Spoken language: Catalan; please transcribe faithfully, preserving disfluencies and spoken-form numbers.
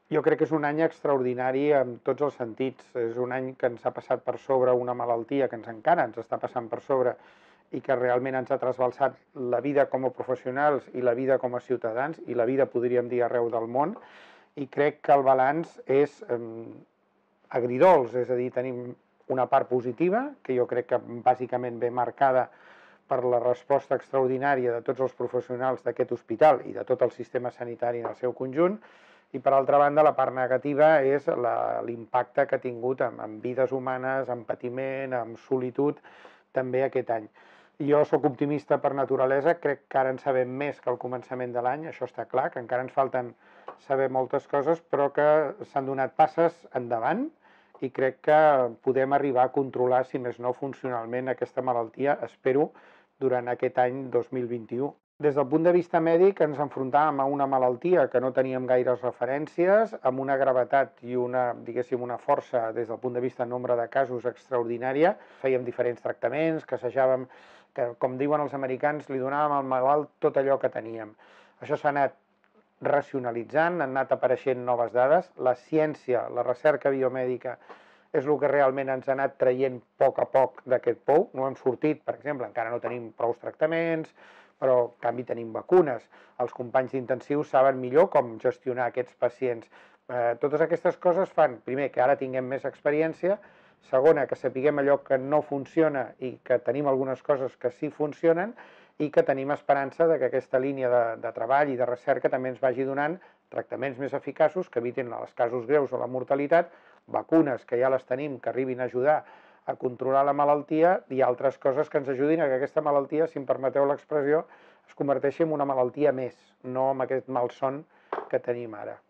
Jo crec que és un any extraordinari en tots els sentits. És un any que ens ha passat per sobre una malaltia que ens encara ens està passant per sobre i que realment ens ha trasbalsat la vida com a professionals i la vida com a ciutadans i la vida, podríem dir, arreu del món. I crec que el balanç és eh, agridols, és a dir, tenim una part positiva, que jo crec que bàsicament ve marcada per la resposta extraordinària de tots els professionals d'aquest hospital i de tot el sistema sanitari en el seu conjunt, i per altra banda la part negativa és l'impacte que ha tingut en, en vides humanes, en patiment, en solitud, també aquest any. Jo sóc optimista per naturalesa, crec que ara en sabem més que al començament de l'any, això està clar, que encara ens falten saber moltes coses, però que s'han donat passes endavant i crec que podem arribar a controlar, si més no funcionalment, aquesta malaltia, espero, durant aquest any dos mil vint-i-u. Des del punt de vista mèdic ens enfrontàvem a una malaltia que no teníem gaires referències, amb una gravetat i una, diguéssim, una força des del punt de vista nombre de casos extraordinària. Fèiem diferents tractaments, que assajàvem, que com diuen els americans, li donàvem al malalt tot allò que teníem. Això s'ha anat racionalitzant, han anat apareixent noves dades. La ciència, la recerca biomèdica, és el que realment ens ha anat traient a poc a poc d'aquest pou. No hem sortit, per exemple, encara no tenim prou tractaments, però en canvi tenim vacunes. Els companys d'intensius saben millor com gestionar aquests pacients. Eh, totes aquestes coses fan, primer, que ara tinguem més experiència, segona, que sapiguem allò que no funciona i que tenim algunes coses que sí funcionen i que tenim esperança de que aquesta línia de, de treball i de recerca també ens vagi donant tractaments més eficaços que evitin els casos greus o la mortalitat, vacunes que ja les tenim, que arribin a ajudar a controlar la malaltia i altres coses que ens ajudin a que aquesta malaltia, si em permeteu l'expressió, es converteixi en una malaltia més, no en aquest malson que tenim ara.